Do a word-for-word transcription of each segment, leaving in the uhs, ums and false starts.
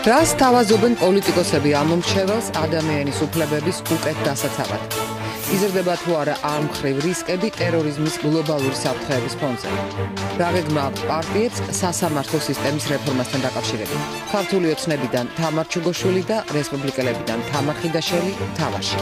რას თავაზობენ პოლიტიკოსები ამ მომრჩეველს ადამიანის უფლებების უკეთ დასაცავად? იზრდება თუ არა ამ მხრივ რისკები ტერორიზმის გლობალური საფრთხეების ფონზე? რა გეგმა აქვს პარტიებს სასამართლო სისტემის რეფორმასთან დაკავშირებით? ქართული ოცნებიდან თამარ ჩუგოშვილი და რესპუბლიკელებიდან თამარ ხიდაშელი თამაში.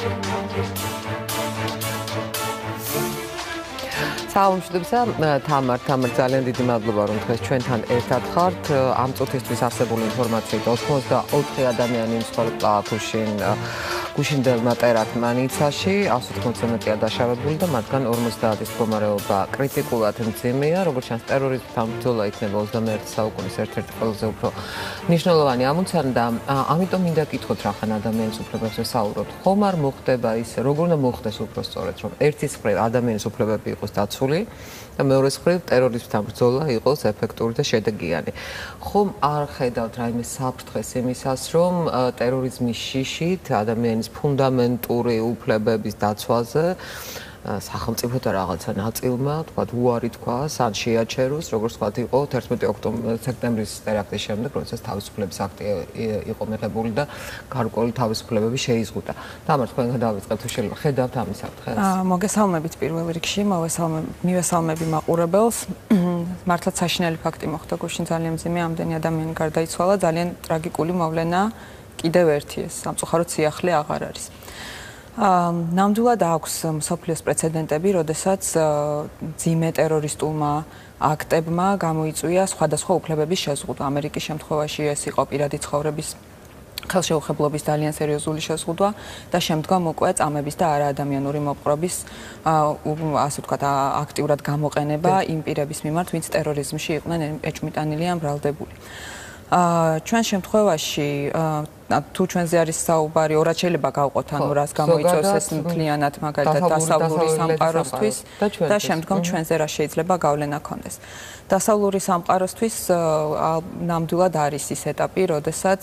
საუბრობსა თამარ თამარ ძალიან დიდი მადლობა რომ დღეს ჩვენთან ერთად ხართ. ამ წუთისთვის არსებული ინფორმაციით ოცდაოთხი ადამიანი მსხვერპლა გუშინ გუშინდელმა ტერაქტმა ნიცაში, ათს ოცდაათზე მეტია დაშავებული და მათგან ორმოცდაათის მდგომარეობა კრიტიკულად მძიმეა. როგორც ჩანს, ტერორიზმთან ბრძოლა იქნება ოცდამეერთე საუკუნის ერთ-ერთი ყველაზე უფრო მნიშვნელოვანი ამოცანა და ამიტომ მინდა გითხოთ რახან ადამიანის უფლებებზე საუბრობთ. ხომ არ მოხდება ის, როგორ უნდა მოხდეს უფრო სწორედ, რომ ერთის მხრივ ადამიანის უფლებები იყოს დაცული და მეორეს მხრივ ტერორიზმთან ბრძოლა იყოს ეფექტური და შედეგიანი. ხომ არ ხედავთ რაიმე საფრთხეს იმისას, რომ ტერორიზმის შიშით ადამიანის ფუნდამენტური უფლებების დაცვაზე სახელმწიფო და რაღაცა ნაწილმა, თქვათ, უარი თქვას, ან შეაჩეროს, როგორც თქვათ, იყო თერთმეტი სექტემბრის ტერაქტის შემდეგ, როდესაც თავისუფლების აქტი იყო მიღებული და გარკვეული თავისუფლებები შეიზღუდა. თამარ, თქვენგან დავიწყებთ, თუ შეიძლება ხედავთ ამის საფრთხეს? მოგესალმებით პირველ რიგში, მივესალმები მაყურებელს. მართლაც საშინელი ფაქტი მოხდა, გუშინ ძალიან მძიმე ამდენი ადამიანი გარდაიცვალა, ძალიან ტრაგიკული მოვლენა კიდევ ერთი ეს სამწუხაროდ სიახლე აღარ არის. ნამდვილად აქვს მსოფლიოს პრეცედენტები, როდესაც მძიმე ტერორისტულმა აქტებმა გამოიწვია სხვადასხვა უფლებების შეზღუდვა. ამერიკის შემთხვევაში ეს იყო პირადი ცხოვრების ხელშეუხებლობის ძალიან სერიოზული შეზღუდვა და შემდგომ უკვე წამების და არაადამიანური მოპყრობის ასე ვთქვათ აქტიურად გამოყენება იმ პირების მიმართ, ვინც ტერორიზმში იყვნენ ეჭვმიტანილი ან ბრალდებული. ჩვენ შემთხვევაში თუ ჩვენზე არის საუბარი, ორად შეიძლება გავყოთ, ანუ რას გამოიწვევს ეს მთლიანად მაგალითად დასავლური სამყაროსთვის და შემდგომ ჩვენზე რა შეიძლება გავლენა ქონდეს. დასავლური სამყაროსთვის ნამდვილად არის ის ეტაპი, როდესაც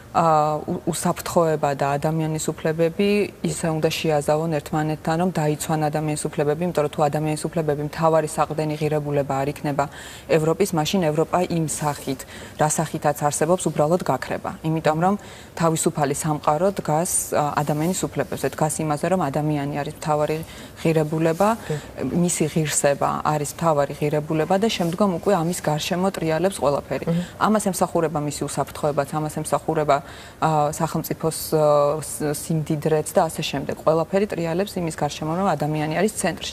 უსაფრთხოება და ადამიანის უფლებები ისე უნდა შეაზავონ ერთმანეთთან, რომ დაიცვან ადამიანის უფლებები, იმიტომ რომ თუ ადამიანის უფლებები მთავარი საყრდენი ღირებულება არ იქნება ევროპის, მაშინ ევროპა იმ სახით, რა სახითაც არსებობს, უბრალოდ გაქრება. იმიტომ რომ თავისუფალი სამყარო დგას ადამიანის უფლებებზე, დგას იმაზე, რომ ადამიანი არის მთავარი ღირებულება, მისი ღირსება არის მთავარი ღირებულება და შემდგომ უკვე ამის გარშემო ტრიალებს ყველაფერი. ამას ემსახურება მისი უსაფრთხოებაც, ამას ემსახურება სახელმწიფოს სიმდიდრეც და ასე შემდეგ. ყველაფერი ტრიალებს იმის გარშემო, რომ ადამიანი არის ცენტრში.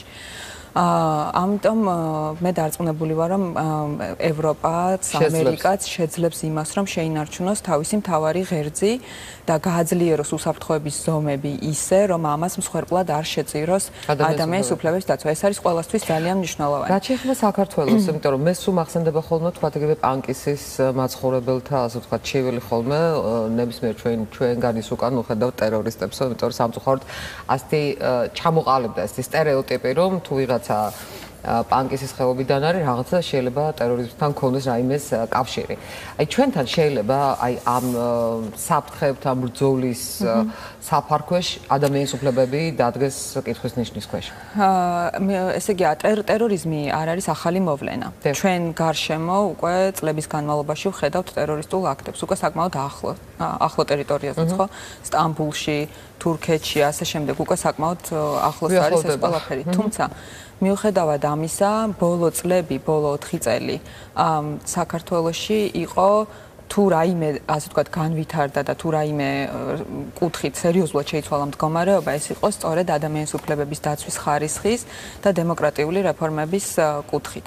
ამიტომ მე დარწმუნებული ვარ, რომ ევროპაც, ამერიკაც შეძლებს იმას, რომ შეინარჩუნოს თავისი მთავარი ღერძი და გააძლიეროს უსაფრთხოების ზომები ისე, რომ ამას მსხვერპლად არ შეწიროს ადამიანის უფლებების დაცვა. ეს არის ყველასთვის ძალიან მნიშვნელოვანი. რაც შეეხება საქართველოს, იმიტომ რომ მე სულ მახსენდება ხოლმე თქვათ ეგრევე პანკისის მაცხოვრებელთა, ასე ვთქვათ, ჩივილი ხოლმე ნებისმიერ ჩვენ ჩვენგანის უკან უხედავთ ტერორისტებს, იმიტომ რომ სამწუხაროდ ასეთი ჩამოყალიბდა ეს სტერეოტიპი, რომ თუ ვიღაც პანკისის ხეობიდან არის, რაღაცა შეიძლება ტერორიზმთან ქონდეს რაიმეს კავშირი. აი ჩვენთან შეიძლება აი ამ საფრთხეებთან ბრძოლის საფარქვეშ ადამიანის უფლებები დადგეს კითხვის ნიშნის ქვეშ. ესე იგი, ტერორიზმი არ არის ახალი მოვლენა. ჩვენ გარშემო უკვე წლების განმავლობაში ვხედავთ ტერორისტულ აქტებს, უკვე საკმაოდ ახლო, ახლო ტერიტორიაზეც, ხო? სტამბულში, თურქეთში, ასე შემდეგ, უკვე საკმაოდ ახლოს არის ეს ყველაფერი. თუმცა მიუხედავად ამისა, ბოლო წლები, ბოლო ოთხი წელი საქართველოში იყო თუ რაიმე, ასე ვთქვათ, განვითარდა და თუ რაიმე კუთხით სერიოზულად შეიცვალა მდგომარეობა, ეს იყო სწორედ ადამიანის უფლებების დაცვის ხარისხის და დემოკრატიული რეფორმების კუთხით.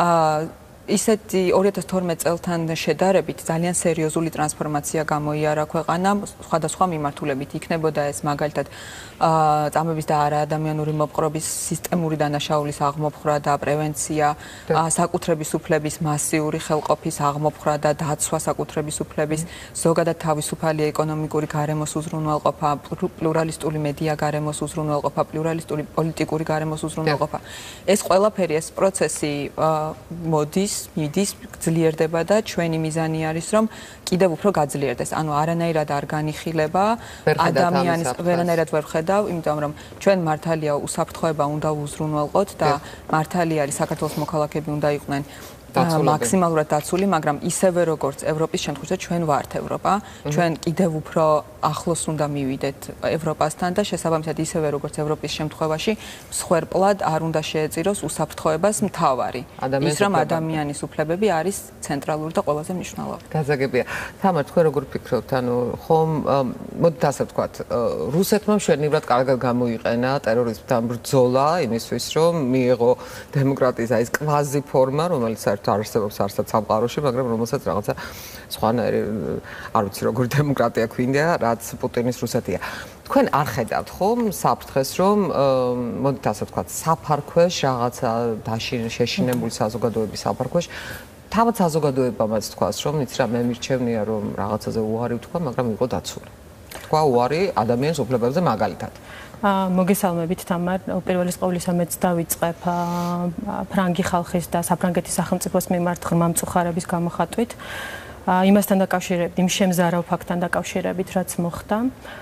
ისეთი ორი ათას თორმეტ წელთან შედარებით ძალიან სერიოზული ტრანსფორმაცია გამოიარა ქვეყანამ სხვადასხვა მიმართულებით. იქნებოდა ეს მაგალითად წამების და არაადამიანური მოპყრობის სისტემური დანაშაულის აღმოფხვრა და პრევენცია, საკუთრების უფლების მასიური ხელყოფის აღმოფხვრა და დაცვა საკუთრების უფლების, ზოგადად თავისუფალი ეკონომიკური გარემოს უზრუნველყოფა, პლურალისტური მედია გარემოს უზრუნველყოფა, პლურალისტური პოლიტიკური გარემოს უზრუნველყოფა. ეს ყველაფერი, ეს პროცესი მოდის მიდის, ძლიერდება და ჩვენი მიზანი არის, რომ კიდევ უფრო გაძლიერდეს. ანუ არანაირად არ განიხილება ადამიანის, ვერანაირად ვერ ვხედავ, იმიტომ რომ ჩვენ მართალია უსაფრთხოება უნდა უზრუნველყოთ და მართალი არის საქართველოს მოქალაქეები უნდა იყვნენ მაქსიმალურად დაცული, მაგრამ ისევე როგორც ევროპის შემთხვევაში ჩვენ ვართ ევროპა, ჩვენ კიდევ უფრო ახლოს უნდა მივიდეთ ევროპასთან და შესაბამისად ისევე როგორც ევროპის შემთხვევაში მსხვერპლად არ უნდა შეეწიროს უსაფრთხოებას მთავარი. ის რომ ადამიანის უფლებები არის ცენტრალური და ყველაზე მნიშვნელოვანი. გაზაგებია. თამარ, თქვენ როგორ ფიქრობთ, ანუ ხომ მოდით ასე ვთქვათ, რუსეთმა მშვენივრად კარგად გამოიყენა ტერორიზმთან ბრძოლა იმისთვის, რომ მიიღო დემოკრატიის აი ეს კვაზი ფორმა, რომელიც საერთოდ არ არსებობს არცად სამყაროში, მაგრამ რომელსაც რაღაცა სხვანაირი არ ვიცი როგორ დემოკრატია გვინდა, რაც პუტინის რუსეთია. თქვენ არ ხედავთ ხომ საფრთხეს, რომ მოდით ასე ვთქვათ, საფარქვეშ რაღაცა დაშინებული შეშინებული საზოგადოების საფარქვეშ თავად საზოგადოებამაც თქვას, რომ იცი რა მე მირჩევნია რომ რაღაცაზე უარი ვთქვა, მაგრამ იყო დაცული. თქვა უარი ადამიანის უფლებებზე მაგალითად. მოგესალმებით თამარ, პირველის ყოვლისა მეც დავიწყებ ფრანგი ხალხის და საფრანგეთის სახელმწიფოს მიმართ ღრმამწუხარების გამოხატვით. იმასთან დაკავშირებით, იმ შემზარავ ფაქტთან დაკავშირებით, რაც მოხდა.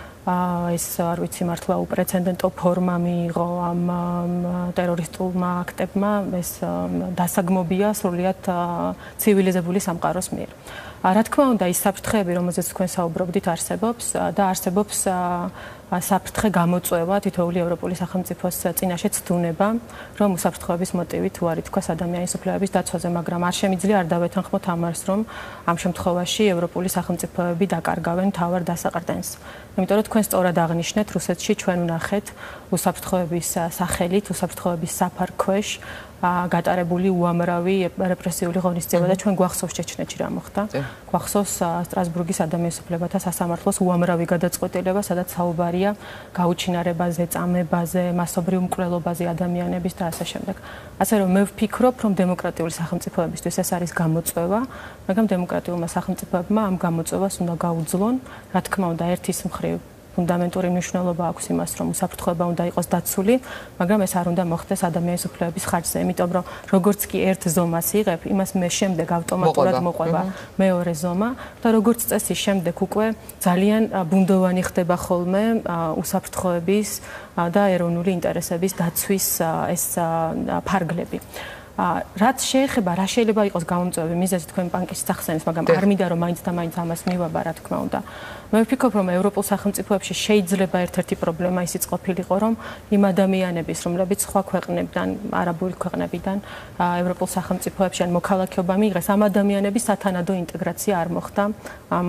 ეს არ ვიცი მართლა უპრეცედენტო ფორმა მიიღო ამ ტერორისტულმა აქტებმა, ეს დასაგმობია სრულიად ცივილიზებული სამყაროს მიერ. რა თქმა უნდა, ის საფრთხეები, რომელზეც თქვენ საუბრობდით, არსებობს და არსებობს საფრთხე გამოწვევა თითოეული ევროპული სახელმწიფოს წინაშე ცდუნება, რომ უსაფრთხოების მოტივით უარი თქვას ადამიანის უფლებების დაცვაზე, მაგრამ არ შემიძლია არ დავეთანხმო თამარს, რომ ამ შემთხვევაში ევროპული სახელმწიფოები დაკარგავენ მთავარ დასაყრდენს. იმიტომ რომ თქვენ სწორად აღნიშნეთ, რუსეთში ჩვენ ვნახეთ უსაფრთხოების სახელით, უსაფრთხოების საფარქვეშ გატარებული უამრავი რეპრესიული ღონისძიება და ჩვენ გვახსოვს ჩეჩნეთში რა მოხდა. გვახსოვს სტრასბურგის ადამიანის უფლებათა სასამართლოს უამრავი გადაწყვეტილება, სადაც საუბარია გაუჩინარებაზე, წამებაზე, მასობრივ მკვლელობაზე ადამიანების და ასე შემდეგ. ასე რომ მე ვფიქრობ, რომ დემოკრატიული სახელმწიფოებისთვის ეს არის გამოწვევა, მაგრამ დემოკრატიულმა სახელმწიფოებმა ამ გამოწვევას უნდა გაუძლონ, რა თქმა უნდა, ერთის მხრივ ფუნდამენტური მნიშვნელობა აქვს იმას, რომ უსაფრთხოება უნდა იყოს დაცული, მაგრამ ეს არ უნდა მოხდეს ადამიანის უფლებების ხარჯზე, იმიტომ რომ როგორც კი ერთ ზომას იღებ, იმას მე შემდეგ ავტომატურად მოყვება მეორე ზომა და როგორც წესი შემდეგ უკვე ძალიან ბუნდოვანი ხდება ხოლმე უსაფრთხოების და ეროვნული ინტერესების დაცვის ეს ფარგლები. რაც შეეხება, რა შეიძლება იყოს გამომწვევი მიზეზი თქვენ ბანკის სახსენეს, მაგრამ არ მინდა რომ მაინც და მაინც ამას მივაბა, რა თქმა უნდა. მე ვფიქრობ, რომ ევროპულ სახელმწიფოებში შეიძლება ერთ-ერთი პრობლემა ისიც ყოფილიყო, რომ იმ ადამიანების, რომლებიც სხვა ქვეყნებიდან, არაბული ქვეყნებიდან, ევროპულ სახელმწიფოებში ან მოქალაქეობა მიიღეს, ამ ადამიანების სათანადო ინტეგრაცია არ მოხდა ამ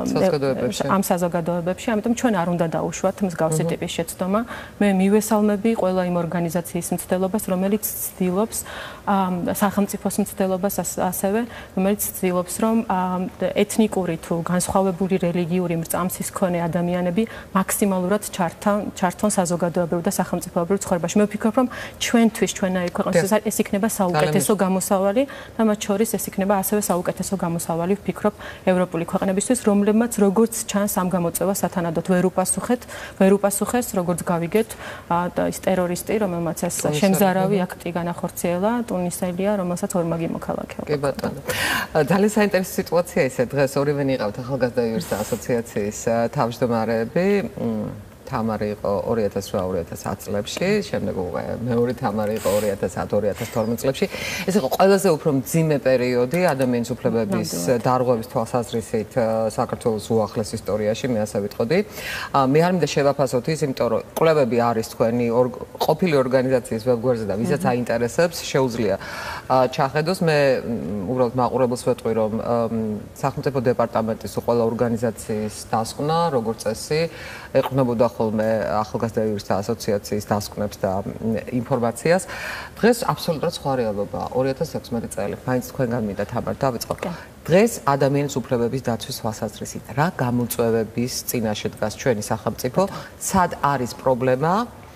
ამ საზოგადოებებში, ამიტომ ჩვენ არ უნდა დაუშვათ მსგავსი ტიპის შეცდომა. მე მივესალმები ყველა იმ ორგანიზაციის მცდელობას, რომელიც ცდილობს სახელმწიფოს მცდელობას ასევე, რომელიც ცდილობს, რომ ეთნიკური თუ განსხვავებული რელიგიური მრწამსის მქონე ადამიანები მაქსიმალურად ჩართონ საზოგადოებრივ და სახელმწიფოებრივ ცხოვრებაში. მე ვფიქრობ, რომ ჩვენთვის, ჩვენაირ ქვეყნისთვის ეს იქნება საუკეთესო გამოსავალი და მათ შორის ეს იქნება ასევე საუკეთესო გამოსავალი, ვფიქრობ, ევროპული ქვეყნებისთვის, რომლებმაც როგორც ჩანს ამ გამოწვევას სათანადოდ ვერ უპასუხეთ, ვერ უპასუხეს, როგორც გავიგეთ, ის ტერორისტი, რომელმაც ეს შემზარავი აქტი განახორციელა, ტუნისელია, რომელსაც ორმაგი მოქალაქეობა. კი ბატონო. ძალიან საინტერესო სიტუაცია ისე დღეს ორივე ნიყავთ ახალგაზრდა იურისტთა ასოციაციის თავმჯდომარეები. თამარი იყო ორი ათას რვა ორი ათას ათი წლებში, შემდეგ უკვე მეორე თამარი იყო ორი ათას ათი ორი ათას თორმეტ წლებში. ეს იყო ყველაზე უფრო მძიმე პერიოდი ადამიანის უფლებების დარღვევის თვალსაზრისით საქართველოს უახლეს ისტორიაში, მე ასე ვიტყოდი. მე არ მინდა შევაფასოთ ის, იმიტომ რომ კვლევები არის თქვენი ყოფილი ორგანიზაციის ვებგვერდზე და ვისაც აინტერესებს, შეუძლია ჩახედოს. მე უბრალოდ მაყურებელს ვეტყვი, რომ სახელმწიფო დეპარტამენტის ყველა ორგანიზაციის დასკვნა, როგორც წესი, ეყრდნობოდა ხოლმე ახალგაზრდა იურისტთა ასოციაციის დასკვნებს და ინფორმაციას. დღეს აბსოლუტურად სხვა რეალობაა. ორი ათას ექვსმეტი წელი. მაინც თქვენგან მინდა თამარ დავიწყოთ. დღეს ადამიანის უფლებების დაცვის თვალსაზრისით რა გამოწვევების წინაშე დგას ჩვენი სახელმწიფო, სად არის პრობლემა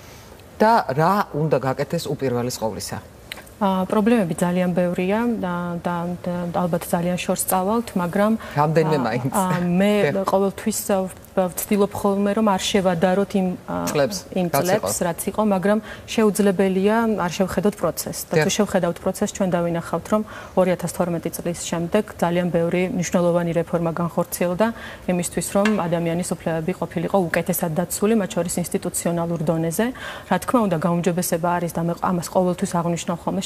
და რა უნდა გაკეთდეს უპირველეს ყოვლისა? პრობლემები ძალიან ბევრია და ალბათ ძალიან შორს წავალთ, მაგრამ რამდენიმე მაინც. მე ყოველთვის ვცდილობ ხოლმე რომ არ შევადაროთ იმ იმ წლებს, რაც იყო, მაგრამ შეუძლებელია არ შევხედოთ პროცესს. და თუ შევხედავთ პროცესს, ჩვენ დავინახავთ, რომ ორი ათას თორმეტი წლის შემდეგ ძალიან ბევრი მნიშვნელოვანი რეფორმა განხორციელდა იმისთვის, რომ ადამიანის უფლებები ყოფილიყო უკეთესად დაცული, მათ შორის ინსტიტუციონალურ დონეზე. რა თქმა უნდა, გაუმჯობესება არის და მე ამას ყოველთვის აღვნიშნავ ხოლმე,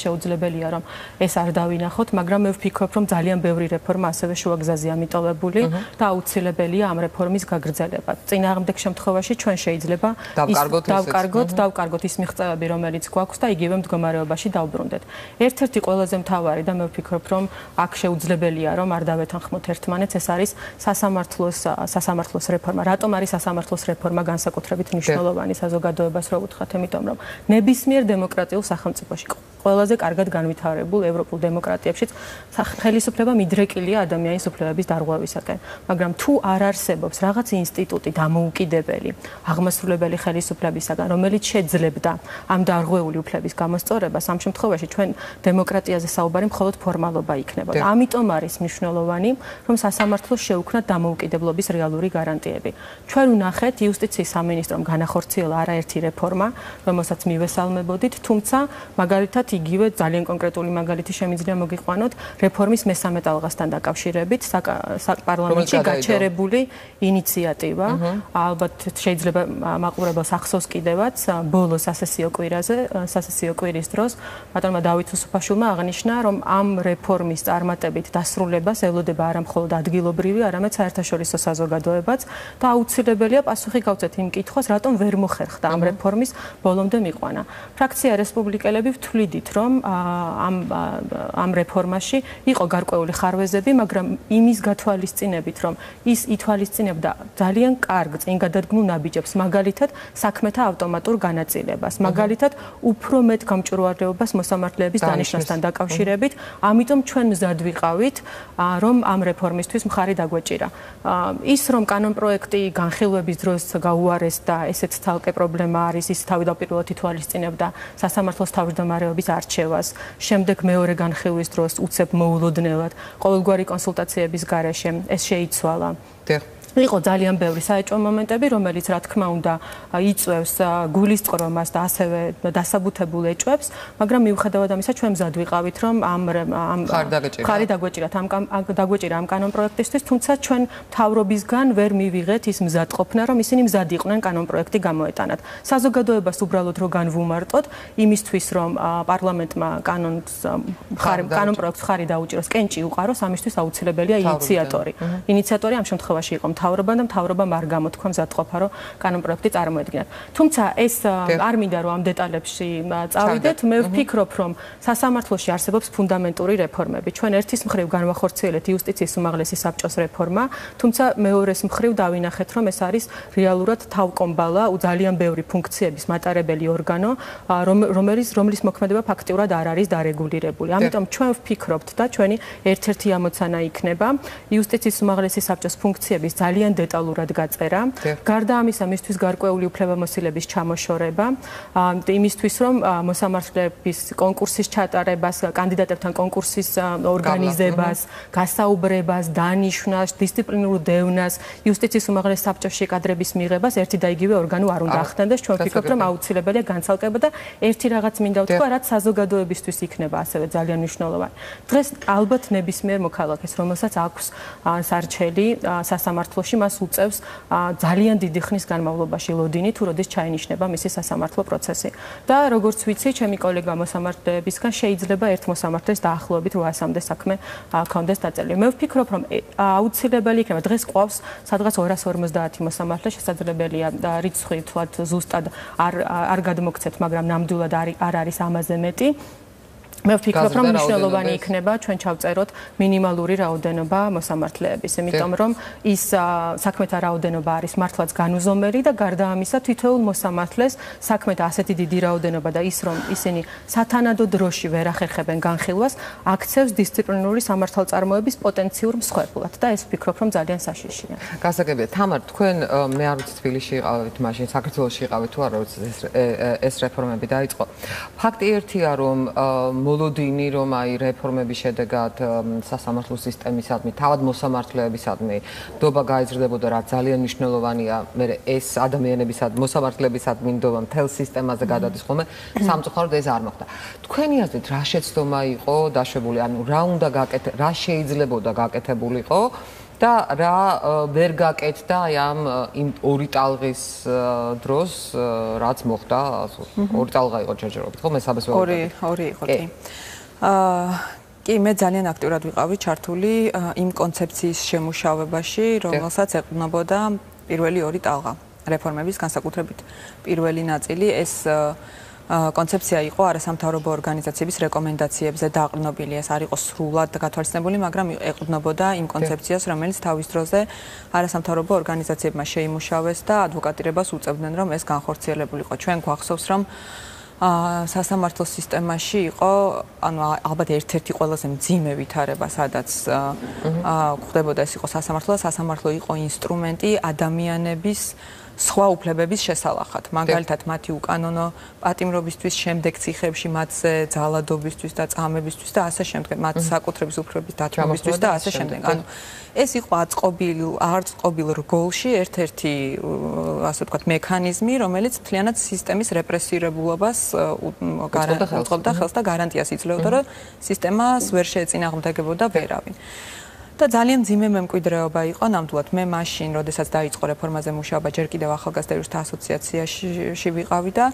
შეუძლებელია რომ ეს არ დავინახოთ, მაგრამ მე ვფიქრობ რომ ძალიან ბევრი რეფორმა ასევე შუაგზაზეა მიტოვებული და აუცილებელია ამ რეფორმის გაგრძელება. წინააღმდეგ შემთხვევაში ჩვენ შეიძლება დავკარგოთ, დავკარგოთ ის მიღწევები, რომელიც გვაქვს და იგივე მდგომარეობაში დავბრუნდეთ. ერთ-ერთი ყველაზე მთავარი და მე ვფიქრობ რომ აქ შეუძლებელია რომ არ დავეთანხმოთ ერთმანეთს, ეს არის სასამართლოს სასამართლოს რეფორმა. რატომ არის სასამართლოს რეფორმა განსაკუთრებით მნიშვნელოვანი საზოგადოებას რო ვუთხრათ, იმიტომ რომ ნებისმიერ დემოკრატიულ სახელმწიფოში ყველაზე კარგად განვითარებულ ევროპულ დემოკრატიებშიც ხელისუფლება მიდრეკილია ადამიანის უფლებების დარღვევისაკენ, მაგრამ თუ არ არსებობს რაღაც ინსტიტუტი დამოუკიდებელი აღმასრულებელი ხელისუფლებისაგან, რომელიც შეძლებდა ამ დარღვეული უფლების გამოსწორებას, ამ შემთხვევაში ჩვენ დემოკრატიაზე საუბარი მხოლოდ ფორმალობა იქნება. ამიტომ არის მნიშვნელოვანი, რომ სასამართლოს შეუქმნათ დამოუკიდებლობის რეალური გარანტიები. ჩვენ ვნახეთ იუსტიციის სამინისტრომ განახორციელა არაერთი რეფორმა, რომელსაც მივესალმებოდით, თუმცა მაგალითად იგივე ძალიან კონკრეტული მაგალითი შემიძლია მოგიყვანოთ რეფორმის მესამე ტალღასთან დაკავშირებით პარლამენტში გაჩერებული ინიციატივა. ალბათ შეიძლება მაყურებელს ახსოვს კიდევაც ბოლო სასესიო კვირაზე, სასესიო კვირის დროს ბატონმა დავით უსუფაშვილმა აღნიშნა, რომ ამ რეფორმის წარმატებით დასრულებას ელოდება არა მხოლოდ ადგილობრივი, არამედ საერთაშორისო საზოგადოებაც და აუცილებელია პასუხი გავცეთ იმ კითხვას, რატომ ვერ მოხერხდა ამ რეფორმის ბოლომდე მიყვანა. ფრაქცია რესპუბლიკელები ვთვლიდით, რომ ამ ამ რეფორმაში იყო გარკვეული ხარვეზები, მაგრამ იმის გათვალისწინებით, რომ ის ითვალისწინებდა ძალიან კარგ წინ გადადგმულ ნაბიჯებს, მაგალითად საქმეთა ავტომატურ განაწილებას, მაგალითად უფრო მეტ გამჭვირვალეობას მოსამართლეების დანიშვნასთან დაკავშირებით, ამიტომ ჩვენ მზად ვიყავით, რომ ამ რეფორმისთვის მხარი დაგვეჭირა. ის რომ კანონპროექტი განხილვების დროს გაუარეს და ესეც თალკე პრობლემა არის, ის თავდაპირველად ითვალისწინებდა სასამართლოს თავმჯდომარეობის არჩევას, შემდეგ მეორე განხილვის დროს უცებ მოულოდნელად ყოველგვარი კონსულტაციების გარეშე ეს შეიცვალა. იყო ძალიან ბევრი საეჭვო მომენტები, რომელიც რა თქმა უნდა იწვევს გულისწყრომას და ასევე დასაბუთებულ ეჭვებს, მაგრამ მიუხედავად ამისა ჩვენ მზად ვიყავით, რომ ამ ამ ხარი დაგვეჭირათ ამ დაგვეჭირა ამ კანონპროექტისთვის, თუმცა ჩვენ მთავრობისგან ვერ მივიღეთ ის მზადყოფნა, რომ ისინი მზად იყვნენ კანონპროექტი გამოეტანათ. საზოგადოებას უბრალოდ რო განვუმარტოთ იმისთვის, რომ პარლამენტმა კანონს კანონპროექტს ხარი დაუჭიროს, კენჭი უყაროს, ამისთვის აუცილებელია ინიციატორი. ინიციატორი ამ შემთხვევაში იყო მთავრობა და მთავრობამ არ გამოთქვა მზადყოფა, რომ კანონპროექტი წარმოედგინათ. თუმცა ეს არ მინდა რომ ამ დეტალებში წავიდეთ, მე ვფიქრობ, რომ სასამართლოში არსებობს ფუნდამენტური რეფორმები. ჩვენ ერთის მხრივ განვახორციელეთ იუსტიციის უმაღლესი საბჭოს რეფორმა, თუმცა მეორეს მხრივ დავინახეთ, რომ ეს არის რეალურად თავკომბალა, ძალიან ბევრი ფუნქციების მატარებელი ორგანო, რომელიც რომლის მოქმედება ფაქტიურად არ არის დარეგულირებული. ამიტომ ჩვენ ვფიქრობთ და ჩვენი ერთ-ერთი ამოცანა იქნება იუსტიციის უმაღლესი საბჭოს ფუნქციების ძალიან დეტალურად გაწერა. გარდა ამისა, მისთვის გარკვეული უფლებამოსილების ჩამოშორება, იმისთვის, რომ მოსამართლეების კონკურსის ჩატარებას, კანდიდატებთან კონკურსის ორგანიზებას, გასაუბრებას, დანიშვნას, დისციპლინურ დევნას, იუსტიციის უმაღლეს საბჭოში კადრების მიღებას ერთი და იგივე ორგანო არ უნდა ახდენდეს. ჩვენ ვფიქრობთ, რომ აუცილებელია განცალკება და ერთი რაღაც მინდა ვთქვა, რაც საზოგადოებისთვის იქნება ასევე ძალიან მნიშვნელოვანი. დღეს ალბათ ნებისმიერ მოქალაქეს, რომელსაც აქვს სარჩელი სასამართლოში, მას უწევს ძალიან დიდი ხნის განმავლობაში ლოდინი, თუ როდის ჩაინიშნება მისი სასამართლო პროცესი. და როგორც ვიცი, ჩემი კოლეგა მოსამართლეებისგან შეიძლება ერთ მოსამართლეს დაახლოებით რვაასამდე საქმე ქონდეს დაწერილი. მე ვფიქრობ, რომ აუცილებელი იქნება დღეს ყავს სადღაც ორას ორმოცდაათი მოსამართლე, შესაძლებელია რიცხვი თქვათ ზუსტად არ არ გადმოგცეთ, მაგრამ ნამდვილად არ არის ამაზე მეტი. მე ვფიქრობ, რომ მნიშვნელოვანი იქნება ჩვენ ჩავწეროთ მინიმალური რაოდენობა მოსამართლეების, იმიტომ რომ ის საქმეთა რაოდენობა არის მართლაც განუზომელი და გარდა ამისა თითოეულ მოსამართლეს საქმეთა ასეთი დიდი რაოდენობა და ის რომ ისინი სათანადო დროში ვერ ახერხებენ განხილვას, აქცევს დისციპლინური სამართალწარმოების პოტენციურ მსხვერპლად და ეს ვფიქრობ, რომ ძალიან საშიშია. გასაგებია, თამარ, თქვენ მე არ ვიცი თბილისში იყავით, მაშინ საქართველოში იყავით თუ არა, როცა ეს რეფორმები დაიწყო. ფაქტი ერთია, რომ მოლოდინი, რომ აი რეფორმების შედეგად სასამართლო სისტემისადმი, თავად მოსამართლეებისადმი ნდობა გაიზრდებოდა, რაც ძალიან მნიშვნელოვანია, მე ეს ადამიანებისადმი, მოსამართლეებისადმი ნდობა მთელ სისტემაზე გადადის ხოლმე, სამწუხაროდ ეს არ მოხდა. თქვენი აზრით, რა შეცდომა იყო დაშვებული, ანუ რა უნდა გაკეთე, რა შეიძლებოდა გაკეთებულიყო და რა ვერ გაკეთდა ამ იმ ორი ტალღის დროს რაც მოხდა ორი ტალღა იყო ჯერჯერობით ხო მე საბესვეულო ორი ორი იყო კი აა კი მე ძალიან აქტიურად ვიყავი ჩართული იმ კონცეფციის შემუშავებაში რომელსაც ეყრდნობოდა პირველი ორი ტალღა რეფორმების განსაკუთრებით პირველი ნაწილი ეს კონცეფცია იყო არასამთავრობო ორგანიზაციების რეკომენდაციებზე დაყრდნობილი ეს არ იყო სრულად გათვალისწინებული მაგრამ ეყრდნობოდა იმ კონცეფციას რომელიც თავის დროზე არასამთავრობო ორგანიზაციებმა შეიმუშავეს და ადვოკატირებას უწევდნენ რომ ეს განხორციელებულიყო ჩვენ გვახსოვს რომ სასამართლო სისტემაში იყო ანუ ალბათ ერთ-ერთი ყველაზე მძიმე ვითარება სადაც გვხდებოდა ეს იყო სასამართლო და სასამართლო იყო ინსტრუმენტი ადამიანების სხვა უფლებების შესალახად მაგალითად მათი უკანონო პატიმრობისთვის შემდეგ ციხეებში მათზე ძალადობისთვის და წამებისთვის და ასე შემდეგ მათ საკუთრების უფლებების დათმობისთვის და ასე შემდეგ ანუ ეს იყო აწყობილ აწყობილ რგოლში ერთ-ერთი ასე ვთქვათ მექანიზმი რომელიც მთლიანად სისტემის რეპრესირებულობას უწყობდა ხელს და გარანტიას იძლეოდა რომ სისტემას ვერ შეეწინააღმდეგებოდა ვერავინ და ძალიან ძიმე მემკვიდრეობა იყო ნამდვილად მე მაშინ როდესაც დაიწყო რეფორმაზე მუშაობა ჯერ კიდევ ახალგაზრდა ევრთა ასოციაციაში ვიყავი და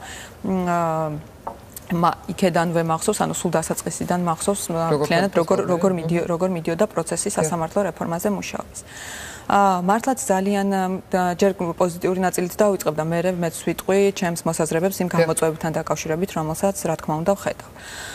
მა იქედანვე მახსოვს ანუ სულ დასაწყისიდან მახსოვს მთლიანად როგორ როგორ მიდიო როგორ მიდიოდა პროცესი სასამართლო რეფორმაზე მუშაობის აა მართლაც ძალიან ჯერ პოზიტიური ნაწილით დავიწყებ და მე მეც ვიტყვი ჩემს მოსაზრებებს იმ გამოწვევებთან დაკავშირებით რომელსაც რა თქმა უნდა ვხედავ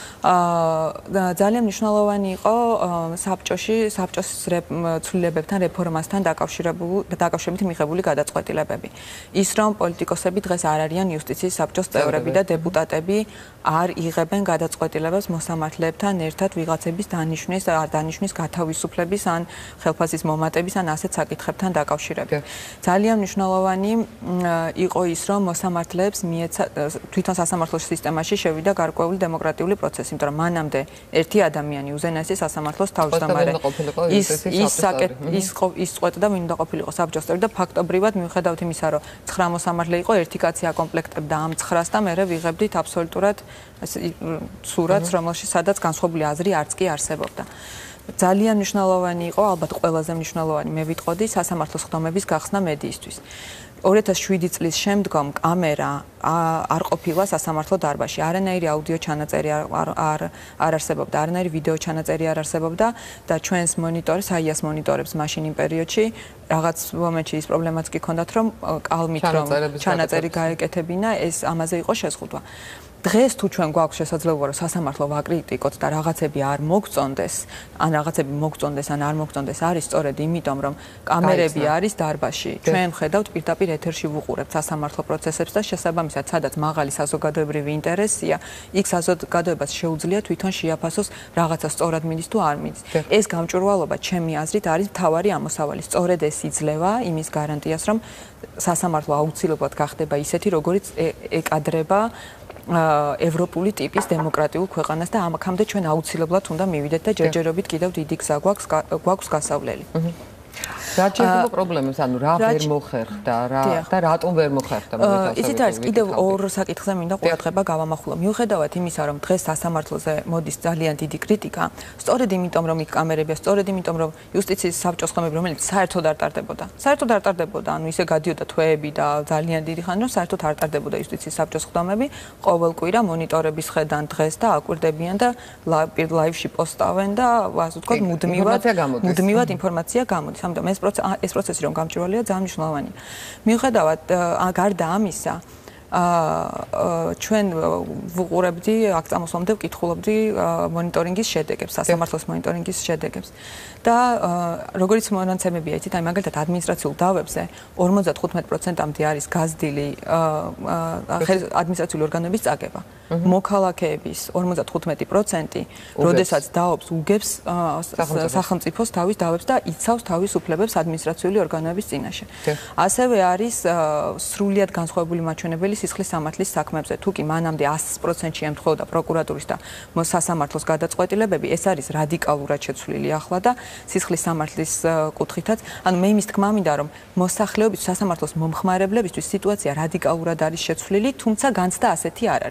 აა ძალიან მნიშვნელოვანი იყო საბჭოში საბჭოს ცვლილებებთან რეფორმასთან დაკავშირებული დაკავშირებით მიღებული გადაწყვეტილებები. ის რომ პოლიტიკოსები დღეს არ არიან იუსტიციის საბჭოს წევრები და დეპუტატები არ იღებენ გადაწყვეტილებებს მოსამართლეებთან ერთად ვიღაცების დანიშვნის დანიშვნის გათავისუფლების ან ხელფასის მომატების ან ასეთ საკითხებთან დაკავშირებით. ძალიან მნიშვნელოვანი იყო ის რომ მოსამართლეებს მიეცა თვითონ სასამართლო სისტემაში შევიდა გარკვეული დემოკრატიული პროცესი იმიტომ რომ მანამდე ერთი ადამიანი უზენაესი სასამართლოს თავმჯდომარე ის ის ის ის წყვეტდა ვინ უნდა ყოფილიყო საბჭოს წევრი და ფაქტობრივად მიუხედავად იმისა რომ ცხრა მოსამართლე იყო ერთი კაცი აკომპლექტებდა ამ ცხრას და მერე ვიღებდით აბსოლუტურად სურათს რომელშიც სადაც განსხვავებული აზრი არც კი არსებობდა ძალიან მნიშვნელოვანი იყო ალბათ ყველაზე მნიშვნელოვანი მე ვიტყოდი სასამართლოს ხდომების გახსნა მედიისთვის ორი ათას შვიდი წლის შემდგომ კამერა არ ყოფილა სასამართლო დარბაზში. არანაირი აუდიო ჩანაწერი არ არ არ არსებობდა, არანაირი ვიდეო ჩანაწერი არ არსებობდა და ჩვენს მონიტორებს, აიას მონიტორებს მაშინ იმ პერიოდში რაღაც მომენტში ის პრობლემაც კი ჰქონდათ, რომ კალმით რომ ჩანაწერი გაეკეთებინა, ეს ამაზე იყო შეზღუდვა. დღეს თუ ჩვენ გვაქვს შესაძლებლობა რომ სასამართლო ვაკრიტიკოთ და რაღაცები არ მოგწონდეს, ან რაღაცები მოგწონდეს ან არ მოგწონდეს, არის სწორედ იმიტომ რომ კამერები არის დარბაზში. ჩვენ ხედავთ პირდაპირ ეთერში ვუყურებთ სასამართლო პროცესებს და შესაბამისად, სადაც მაღალი საზოგადოებრივი ინტერესია, იქ საზოგადოებას შეუძლია თვითონ შეაფასოს რაღაცა სწორად მიდის თუ არ მიდის. ეს გამჭვირვალობა ჩემი აზრით არის მთავარი ამოსავალი. სწორედ ეს იძლევა იმის გარანტიას, რომ სასამართლო აუცილებლად გახდება ისეთი, როგორიც ეკადრება ევროპული ტიპის დემოკრატიულ ქვეყანას და ამქამდე ჩვენ აუცილებლად უნდა მივიდეთ და ჯერჯერობით კიდევ დიდი გზა გვაქვს გვაქვს გასავლელი. რა შეიძლება პრობლემებს, ანუ რა ვერ მოხერხდა, რა და რატომ ვერ მოხერხდა? ისიც არის კიდევ ორ საკითხზე მინდა ყურადღება გავამახვილო. მიუხედავად იმისა, რომ დღეს სასამართლოზე მოდის ძალიან დიდი კრიტიკა, სწორედ იმიტომ, რომ იქ კამერებია, სწორედ იმიტომ, რომ იუსტიციის საბჭოს ხმები, რომელიც საერთოდ არ ტარდებოდა. საერთოდ არ ტარდებოდა, ანუ ისე გადიოდა თვეები და ძალიან დიდი ხანი, რომ საერთოდ არ ტარდებოდა იუსტიციის საბჭოს ხმები, ყოველ კვირა მონიტორების ხედან დღეს და აკვირდებიან და ლაივში პოსტავენ და ასე ვთქვათ, მუდმივად მუდმივად ინფორმაცია გამოდის. ამიტომ ეს ეს პროცესი რომ გამჭვირვალეა ძალიან მნიშვნელოვანია. მიუხედავად გარდა ამისა, აა ჩვენ ვუყურებდი აქ წამოსვლამდე ვკითხულობდი მონიტორინგის შედეგებს, სასამართლოს მონიტორინგის შედეგებს. და როგორც მონაცემებია, იცით, აი მაგალითად ადმინისტრაციულ დავებზე ორმოცდახუთ პროცენტამდე არის გაზრდილი ადმინისტრაციული ორგანოების წაგება. მოქალაქეების ორმოცდახუთ პროცენტი როდესაც დაობს უგებს სახელმწიფოს თავის დავებს და იცავს თავის უფლებებს ადმინისტრაციული ორგანოების წინაშე. ასევე არის სრულიად განსხვავებული მაჩვენებელი სისხლის სამართლის საქმეებზე. თუ კი მანამდე ას პროცენტში ემთხვეოდა პროკურატურის და სასამართლოს გადაწყვეტილებები, ეს არის რადიკალურად შეცვლილი ახლა და სისხლის სამართლის კუთხითაც, ანუ მე იმის თქმა მინდა რომ მოსახლეობის სასამართლოს მომხმარებლებისთვის სიტუაცია რადიკალურად არის შეცვლილი, თუმცა განცდა ასეთი არ არის საზოგადოებაში.